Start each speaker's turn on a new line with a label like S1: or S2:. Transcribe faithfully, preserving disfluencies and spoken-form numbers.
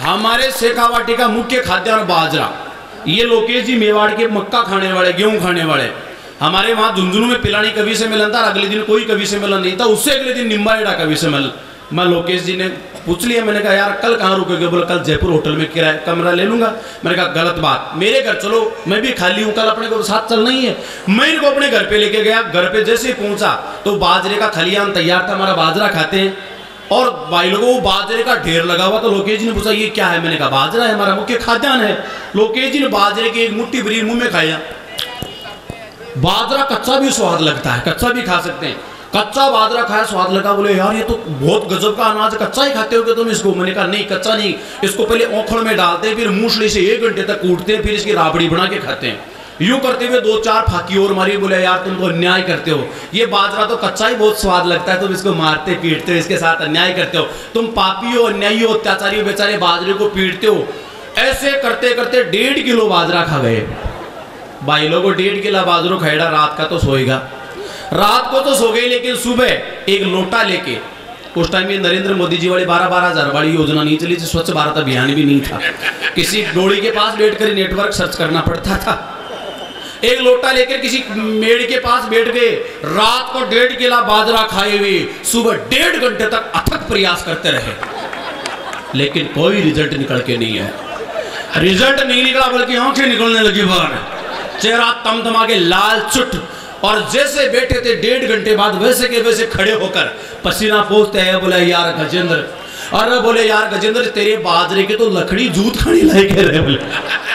S1: हमारे शेखावाटी का मुख्य खाद्यान्न बाजरा। ये लोकेश जी मेवाड़ के मक्का खाने वाले, गेहूं खाने वाले। हमारे वहाँ झुंझुनू में पिलानी कवि से मिलन था, अगले दिन कोई कवि से मिलन नहीं था, उससे अगले दिन निम्बाहेड़ा कवि से मिल। मैं लोकेश जी ने पूछ लिया, मैंने कहा यार कल कहाँ रुकोगे? बोला कल जयपुर होटल में किराया कमरा ले लूंगा। मैंने कहा गलत बात, मेरे घर चलो, मैं भी खाली हूँ, कल अपने को साथ चलना ही है। मैं इनको अपने घर पे लेके गया। घर पे जैसे ही पहुंचा तो बाजरे का खलियान तैयार था, हमारा बाजरा खाते हैं। और भाई लोगों बाजरे का ढेर लगा हुआ। तो लोकेश जी ने पूछा ये क्या है? मैंने कहा बाजरा है, हमारा मुख्य खाद्यान्न है। लोकेश जी ने बाजरे की एक मुट्ठी भरी मुंह में खाया। बाजरा कच्चा भी स्वाद लगता है, कच्चा भी खा सकते हैं। कच्चा बाजरा खाया, स्वाद लगा। बोले यार ये तो बहुत गजब का अनाज, कच्चा ही खाते हो क्या तुम इसको? मैंने कहा नहीं कच्चा नहीं, इसको पहले ओखड़ में डालते हैं, फिर मूसली से एक घंटे तक कूटते हैं, फिर इसकी राबड़ी बना के खाते हैं। यूं करते हुए दो चार फाकी और मारी। बोले यार तुम तो अन्याय करते हो, ये बाजरा तो कच्चा ही बहुत स्वाद लगता है, तुम इसको मारते पीटते हो, इसके साथ अन्याय करते हो, तुम पापी हो, अन्यायी हो, अत्याचारी हो, बेचारे बाजरे को पीटते हो। ऐसे करते करते डेढ़ किलो बाजरा खा गए। भाई लोगों डेढ़ किलो बाजरो खाएगा, रात का तो सोएगा, रात को तो सो गई, लेकिन सुबह एक लोटा लेके, उस टाइम ये नरेंद्र मोदी जी वाली बारह बारह हजार वाली योजना नहीं चली थी, स्वच्छ भारत अभियान भी नहीं था, किसी डोड़ी के पास बैठकर नेटवर्क सर्च करना पड़ता था। एक लोटा लेकर किसी मेड़ के पास बैठ गए, रात को डेढ़ किलो बाजरा खाए हुए, सुबह डेढ़ घंटे तक अथक प्रयास करते रहे, लेकिन कोई रिजल्ट निकल के नहीं है। रिजल्ट नहीं निकला, बल्कि आंखें निकलने लगी बाहर, चेहरा तमतमा के लाल चुट। और जैसे बैठे थे डेढ़ घंटे बाद वैसे के वैसे खड़े होकर पसीना पोंछते हैं। बोले यार गजेंद्र, अरे बोले यार गजेंद्र तेरे बाजरे के तो लकड़ी जूत खानी लायक है। बोले